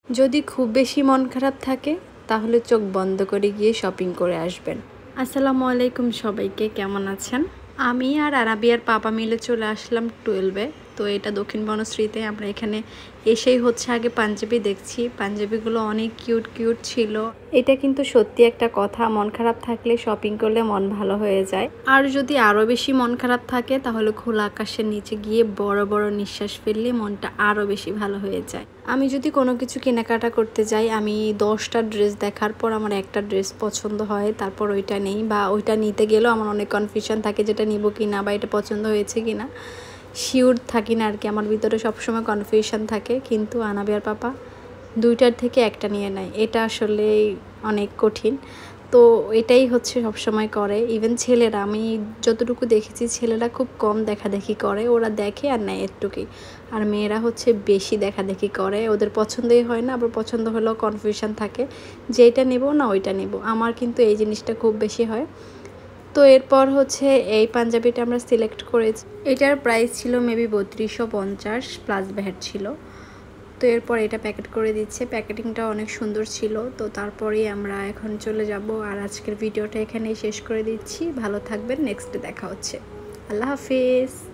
যদি খুব বেশি মন খারাপ থাকে তাহলে চোখ বন্ধ করে গিয়ে শপিং করে আসবেন। আসসালামু আলাইকুম সবাইকে, কেমন আছেন? আমি আর আরাবিয়ার পাপা মিলে চলে আসলাম 12-এ। তো এটা দক্ষিণ বনশ্রীতে। আমরা এখানে এসেই আগে পাঞ্জাবি দেখছি। পাঞ্জাবিগুলো অনেক কিউট কিউট ছিল। এটা কিন্তু সত্যি একটা কথা, মন খারাপ থাকলে শপিং করলে মন ভালো হয়ে যায়। আর যদি আরও বেশি মন খারাপ থাকে তাহলে খোলা আকাশের নিচে গিয়ে বড় বড় নিঃশ্বাস ফেললে মনটা আরও বেশি ভালো হয়ে যায়। আমি যদি কোনো কিছু কেনাকাটা করতে যাই, আমি 10টা ড্রেস দেখার পর আমার একটা ড্রেস পছন্দ হয়, তারপর ওইটা নেই, বা ওইটা নিতে গেলেও আমার অনেক কনফিউশন থাকে যেটা নিব কি না, বা এটা পছন্দ হয়েছে কি না, শিওর থাকি না আর কি। আমার ভিতরে সবসময় কনফিউশন থাকে। কিন্তু আনাবিয়ার পাপা 2টার থেকে একটা নিয়ে নেয়, এটা আসলে অনেক কঠিন। তো এটাই সবসময় করে। ইভেন ছেলেরা, আমি যতটুকু দেখেছি ছেলেরা খুব কম দেখাদেখি করে, ওরা দেখে আর নেয় এটুকুই। আর মেয়েরা বেশি দেখাদেখি করে, ওদের পছন্দই হয় না, আবার পছন্দ হলেও কনফিউশন থাকে যে এটা নেব না ওইটা নেব। আমার কিন্তু এই জিনিসটা খুব বেশি হয়। তো এরপর এই পাঞ্জাবিটা আমরা সিলেক্ট করেছি। এটার প্রাইস ছিল মেবি 3250 প্লাস ভ্যাট ছিল। তো এরপর এটা প্যাকেট করে দিচ্ছে, প্যাকেটিংটা অনেক সুন্দর ছিল। তো তারপরেই আমরা এখন চলে যাব। আর আজকের ভিডিওটা এখানেই শেষ করে দিচ্ছি। ভালো থাকবেন, নেক্সট দেখা হচ্ছে। আল্লাহ হাফিজ।